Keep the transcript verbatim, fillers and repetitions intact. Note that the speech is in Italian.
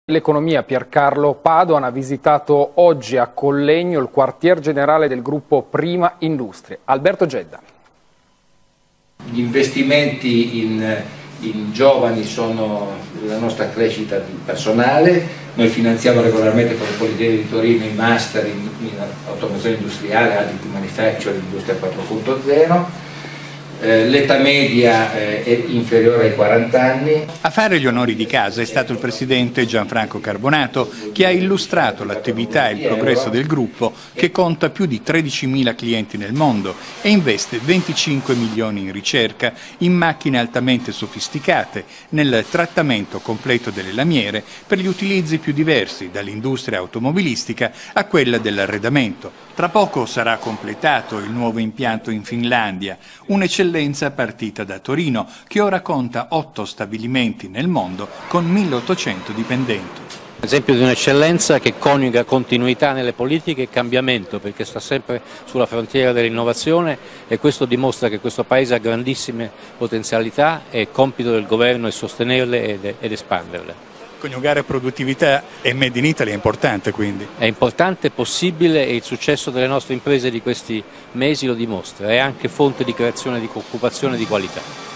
L'economia Piercarlo Padoan ha visitato oggi a Collegno il quartier generale del gruppo Prima Industrie. Alberto Gedda. Gli investimenti in, in giovani sono la nostra crescita personale, noi finanziamo regolarmente con il Politecnico di Torino i master in, in automazione industriale, additive manufacturing, industria quattro punto zero. Eh, l'età media eh, è inferiore ai quaranta anni. A fare gli onori di casa è stato il presidente Gianfranco Carbonato, che ha illustrato l'attività e il progresso del gruppo, che conta più di tredicimila clienti nel mondo e investe venticinque milioni in ricerca, in macchine altamente sofisticate, nel trattamento completo delle lamiere per gli utilizzi più diversi, dall'industria automobilistica a quella dell'arredamento. Tra poco sarà completato il nuovo impianto in Finlandia, un'eccellenza partita da Torino, che ora conta otto stabilimenti nel mondo con milleottocento dipendenti. Esempio di un'eccellenza che coniuga continuità nelle politiche e cambiamento, perché sta sempre sulla frontiera dell'innovazione, e questo dimostra che questo Paese ha grandissime potenzialità e il compito del governo è sostenerle ed, ed espanderle. Coniugare produttività e Made in Italy è importante, quindi? È importante, è possibile, e il successo delle nostre imprese di questi mesi lo dimostra, è anche fonte di creazione di occupazione di qualità.